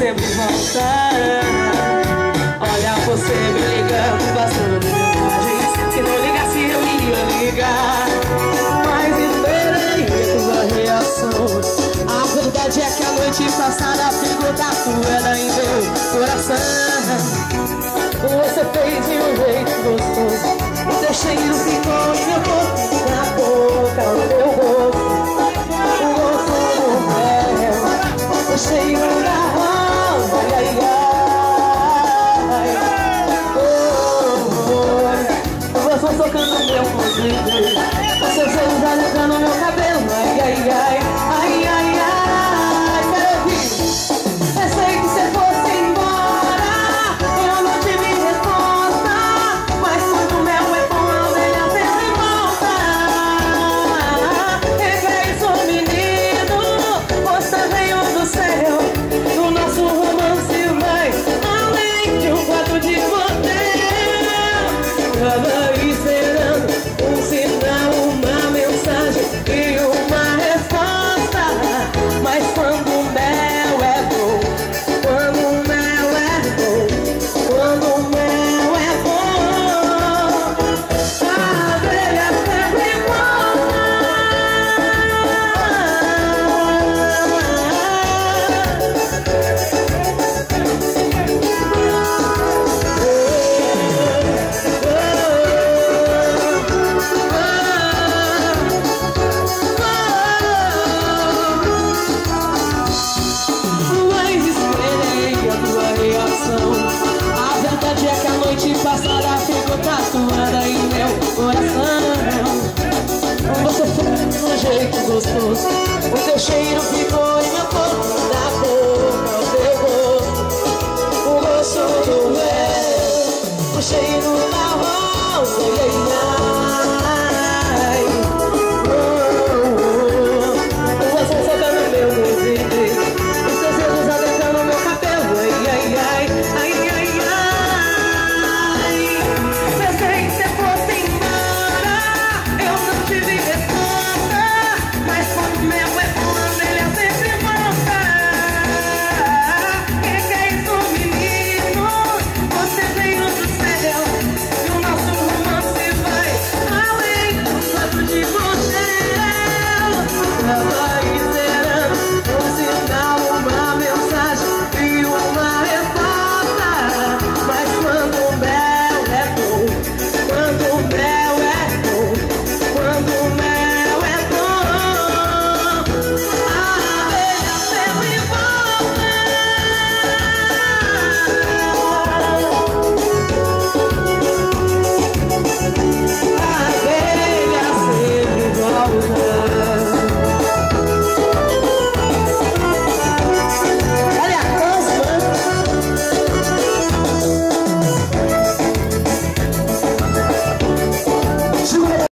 sempre volta. Olha você me ligando, passando mensagens. Se não ligasse eu ia ligar, mas esperei a tua reação. A verdade é que a noite passada ficou tatuada em meu coração. Você fez de um jeito gostoso, o teu cheiro ficou em meu corpo, na boca, no meu rosto, o gosto do mel, o cheiro da rosa, ai, ai, ai. Você tocando meu corpo, os seus dedos alegando meu cabelo, ai, ai, ai, ai, ai, ai. Quero ouvir. Pensei que você fosse embora, eu não tive resposta, mas quando o mel é bom, a ovelha sempre volta. Regra isso, menino, você veio do céu, do nosso romance vai além de um quarto de motel. Tava esperando um sinal, uma mensagem e uma resposta, mas quando o mel é bom, quando o mel é bom, quando o mel é bom, a abelha sempre volta. Mas esperei a tua reação. A verdade é que a noite passada ficou tatuada em meu coração. Você foi de um jeito gostoso, o teu cheiro ficou